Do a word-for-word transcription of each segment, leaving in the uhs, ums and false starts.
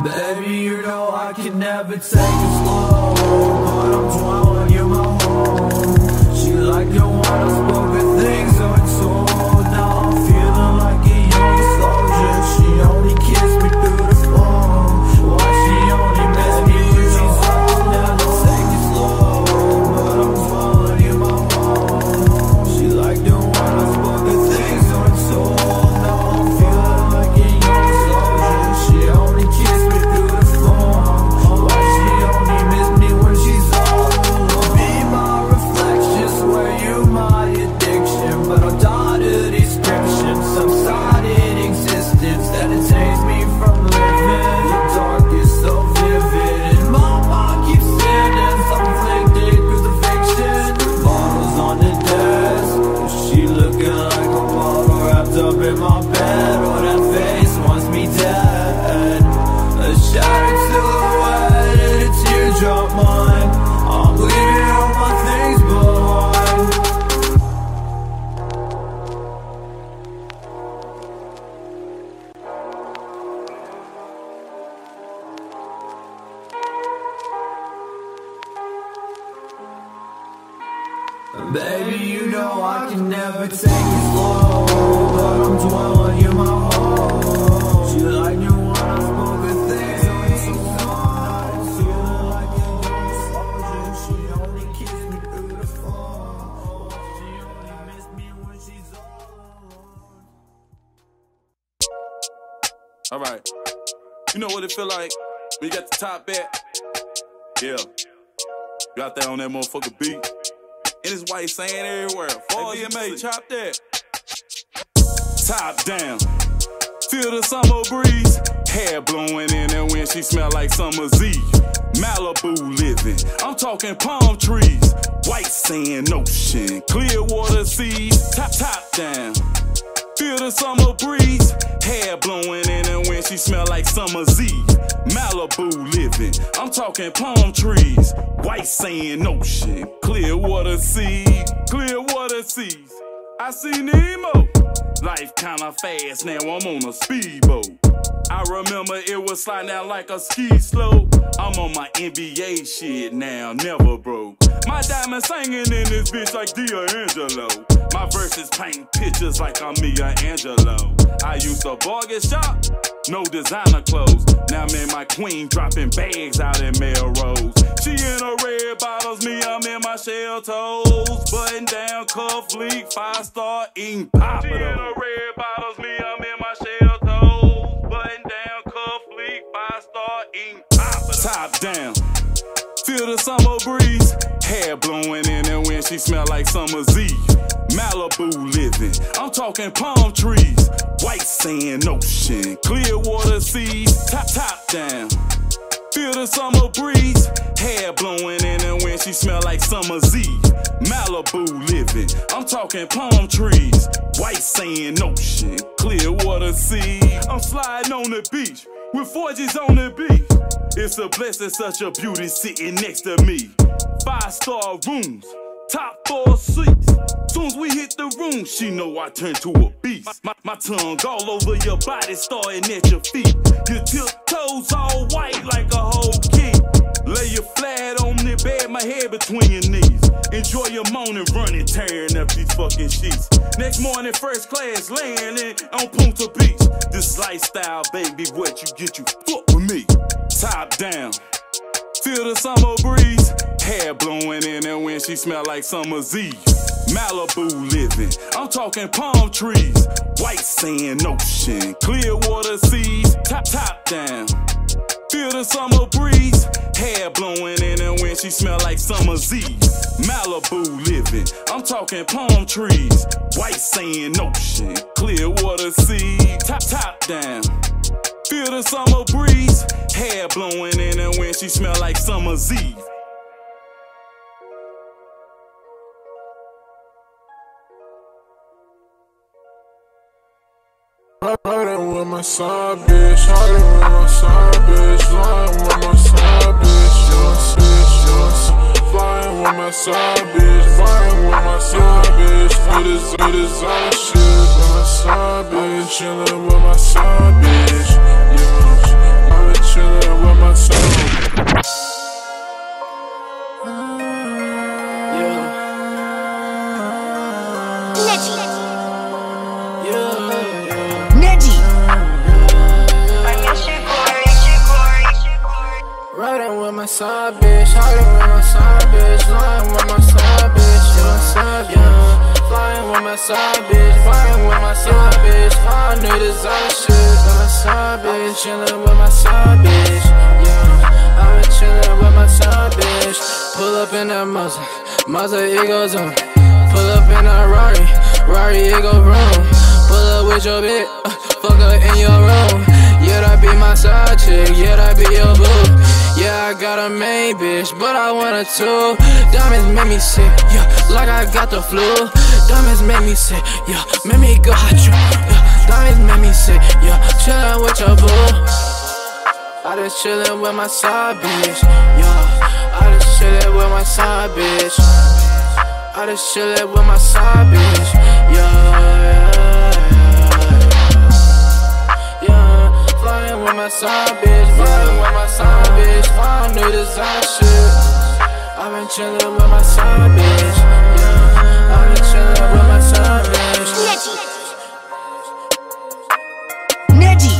Baby, you know I can never take it slow, but I'm dwelling in my home. She like the one unspoken things untold. Now I'm feeling like a young soldier. She only kissed me through the phone. Why she only miss me when she's old? Never take it slow, but I'm dwelling in my home. She like the one unspoken things untold. Now I'm feeling like a young soldier. She only kissed me through the phone. Why she only miss me when she's old? Be my reflection, swear you my addiction, but I'm tired of description. Subsided existence that entertains me from living. The dark is so vivid, and my mind keeps sending conflicted through the fiction. Bottles on the desk, she looking like a bottle wrapped up in my bed. Oh, that face wants me dead. A shattered silhouette and a teardrop mine. I'm leaving all my things behind. Baby, you know I can never take it slow, but I'm dwelling in my home. She like you when I spoke a thing. Feeling like a young soldier. She only kissed me through the phone. She only missed me when she's alone. Alright, you know what it feel like when you got the top back? Yeah, you out there on that motherfucker beat. And it's white saying everywhere. Fall you mate, chop that. Top down. Feel the summer breeze. Hair blowing in the wind. She smell like summer's eve. Malibu living. I'm talking palm trees. White sand ocean. Clear water seas. Top, top down. Feel the summer breeze. Hair blowing in the wind. She smell like summer's eve. Malibu living. I'm talking palm trees. White sand ocean. Clear water seas. Clear water seas. I see Nemo. Life kinda fast, now I'm on a speedboat. I remember it was sliding down like a ski slope. I'm on my N B A shit now, never broke. My diamond singing in this bitch like D'Angelo. My verses paint pictures like I'm Mia Angelou. I used to bargain shop, no designer clothes. Now I'm in my queen dropping bags out in Melrose. She in her red bottles, me I'm in my shell toes. Button down, cuff leak, five star eating pop. She in her red bottles, me I'm in my shell toes. Button down, cuff leak, five star eating pop. Top down, feel the summer breeze. Hair blowing in the wind, she smell like summer's eve. Malibu living, I'm talking palm trees. White sand ocean, clear water seas. Top, top down, feel the summer breeze. Hair blowing in the wind, she smell like summer's eve. Malibu living, I'm talking palm trees. White sand ocean, clear water seas. I'm sliding on the beach with four G's on the beach. It's a blessing, such a beauty sitting next to me. Five star rooms, top four seats. Soon as we hit the room, she know I turn to a beast. My, my tongue all over your body, starting at your feet. Your tiptoes all white like a whole kid. Lay you flat on the bed, my head between your knees. Enjoy your moaning, running, tearing up these fucking sheets. Next morning, first class, landing on Punta Beach. This lifestyle, baby, what you get, you fuck with me. Top down, feel the summer breeze. Hair blowing in the wind, she smell like summer's eve. Malibu living, I'm talking palm trees. White sand ocean, clear water seas. Top, top down, feel the summer breeze. Hair blowing in the wind, she smell like summer's eve. Malibu living, I'm talking palm trees. White sand ocean, clear water seas. Top, top down, feel the summer breeze. Hair blowing in the wind, she smell like summer's eve. Riding with my side bitch, riding with my side bitch, lying with my side bitch, yes, bitch, yes. Flying with my side bitch, flying with my side bitch. It is, it is all shit with my side bitch, chillin' with my side bitch, yeah. I've been chillin' side bitch, hiding with my side bitch, lying with my side bitch, yeah, side, yeah. Flying with my side bitch, flying with my side bitch, all new design shit, with my side bitch, chillin' with my side bitch, yeah. I've been chillin' with my side bitch. Pull up in that Mazda, Mazda it goes on. Pull up in that Rari, Rari it go vroom. Pull up with your bitch, uh, fuck her in your room. Yeah, that be my side chick, yeah, that be your boo. Yeah, I got a main bitch, but I want her too. Diamonds make me sick, yeah, like I got the flu. Diamonds make me sick, yeah, make me go hot you, yeah. Diamonds make me sick, yeah, chillin' with your boo. I just chillin' with my side bitch, yeah. I just chillin' with my side bitch. I just chillin' with my side bitch, yeah, yeah, yeah, yeah. Flying with my side bitch, flying with my side bitch, all new design shit. I've been chillin' with my side bitch, yeah. I've been chillin' with my side bitch. Neji.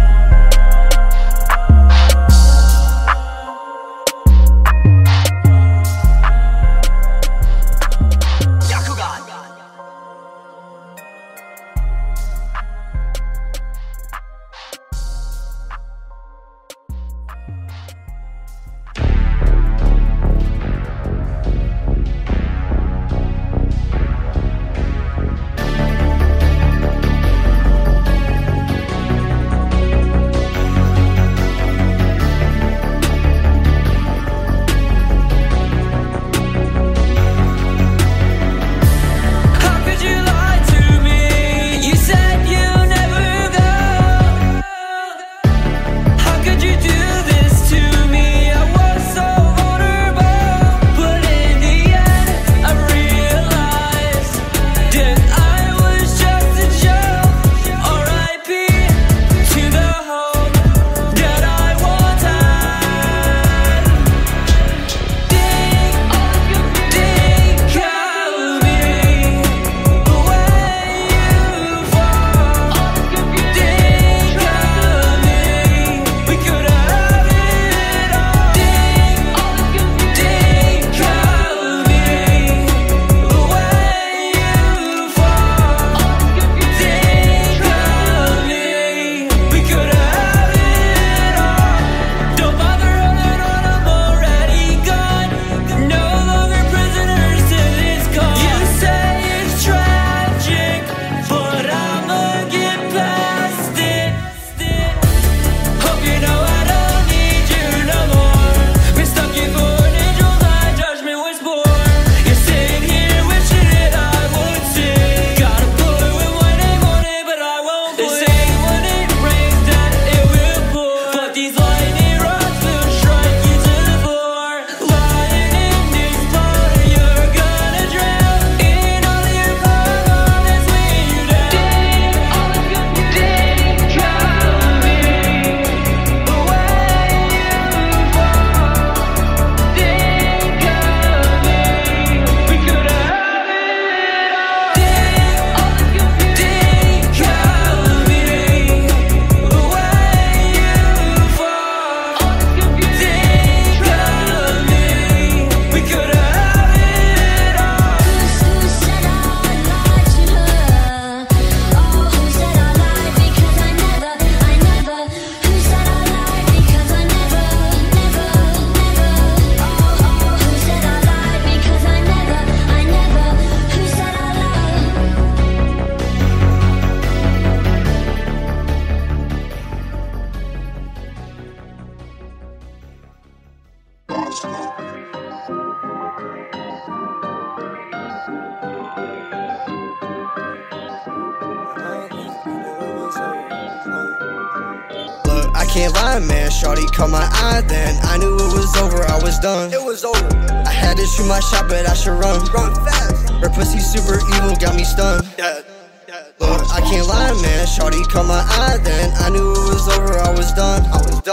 can't lie, man, shawty caught my eye then. I knew it was over, I was done. It was over. I had to shoot my shot, but I should run. Run fast. Her pussy super evil, got me stunned. Yeah. Look, I can't lie, man, shawty caught my eye then. I knew it was over, I was done. I was done.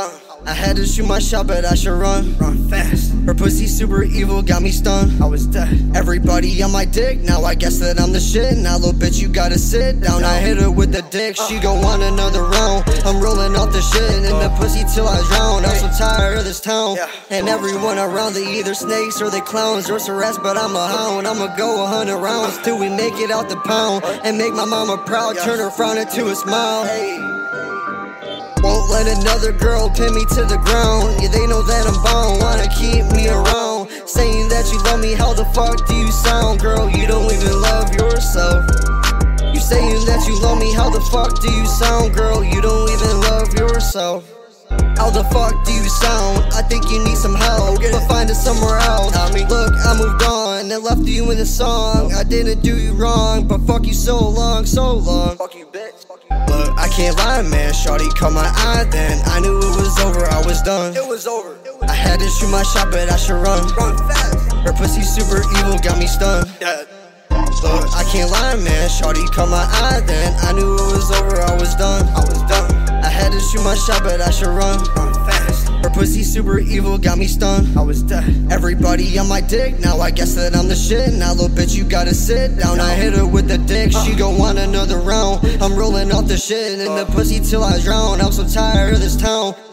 done. I had to shoot my shot, but I should run. Run fast. Her pussy super evil, got me stunned. I was dead. Everybody on my dick, now I guess that I'm the shit. Now little bitch, you gotta sit down. I hit her with the dick, she gon' want another round. I'm rolling off the shit in the pussy till I drown. I'm so tired of this town, and everyone around, they either snakes or they clowns or rats, but I'm a hound. I'ma go a hundred rounds till we make it out the pound and make my mama proud. Turn her frown into a smile. Won't let another girl pin me to the ground. Yeah, they know that I'm bound, wanna keep me around. Saying that you love me, how the fuck do you sound? Girl, you don't even love yourself. You saying that you love me, how the fuck do you sound? Girl, you don't even love yourself. How the fuck do you sound? I think you need some help, but find it somewhere else. I mean, look, I moved on and left you in the song. I didn't do you wrong, but fuck you so long, so long. Fuck you, bitch. Look, I can't lie, man. Shawty caught my eye then. I knew it was over, I was done. It was over. I had to shoot my shot, but I should run. Run fast. Her pussy super evil, got me stunned. Yeah. Look, I can't lie, man. Shawty caught my eye then. I knew it was over, I was done. I was done. I had to shoot my shot, but I should run. Run fast. Her pussy super evil, got me stunned. I was dead. Everybody on my dick, now I guess that I'm the shit. Now little bitch, you gotta sit down. I hit her with the dick, she gon' want another round. I'm rolling off the shit in the pussy till I drown. I'm so tired of this town.